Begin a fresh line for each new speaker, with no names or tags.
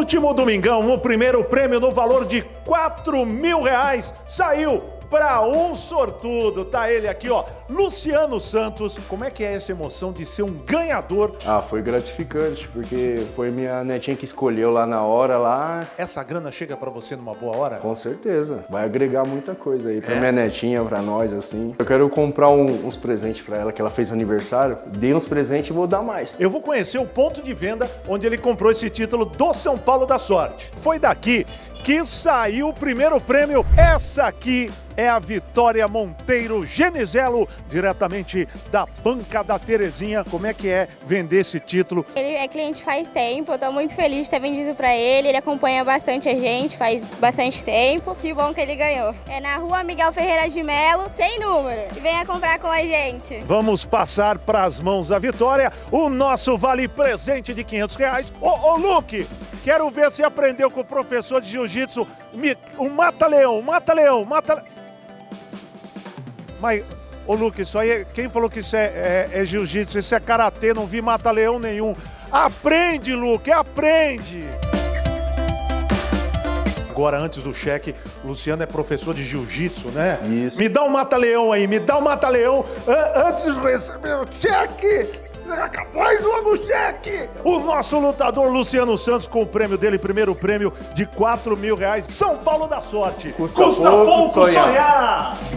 último domingão, o primeiro prêmio no valor de R$ 4.000 saiu para um sortudo. Tá ele aqui, ó, Luciano Santos. Como é que é essa emoção de ser um ganhador?
Ah, foi gratificante, porque foi minha netinha que escolheu lá na hora, lá.
Essa grana chega para você numa boa hora?
Com certeza. Vai agregar muita coisa aí pra minha netinha, pra nós, assim. Eu quero comprar uns presentes pra ela, que ela fez aniversário. Dei uns presentes e vou dar mais.
Eu vou conhecer o ponto de venda onde ele comprou esse título do São Paulo da Sorte. Foi daqui que saiu o primeiro prêmio. Essa aqui é a Vitória Monteiro Genizelo, diretamente da Banca da Terezinha. Como é que é vender esse título?
Ele é cliente faz tempo, eu tô muito feliz de ter vendido pra ele. Ele acompanha bastante a gente, faz bastante tempo. Que bom que ele ganhou. É na Rua Miguel Ferreira de Melo, sem número. E venha comprar com a gente.
Vamos passar para as mãos da Vitória o nosso vale presente de R$ 500. Ô Luke, quero ver se aprendeu com o professor de jiu-jitsu, um mata-leão, mata-leão. Mas, ô Luke, isso aí, quem falou que isso é jiu-jitsu? Isso é karatê, não vi mata-leão nenhum. Aprende, Luke, aprende! Agora, antes do cheque, o Luciano é professor de jiu-jitsu, né?
Isso.
Me dá um mata-leão aí, me dá um mata-leão antes de receber o cheque! Faz logo o cheque! O nosso lutador Luciano Santos com o prêmio dele, primeiro prêmio de R$ 4.000. São Paulo da Sorte.
Custa pouco sonhar.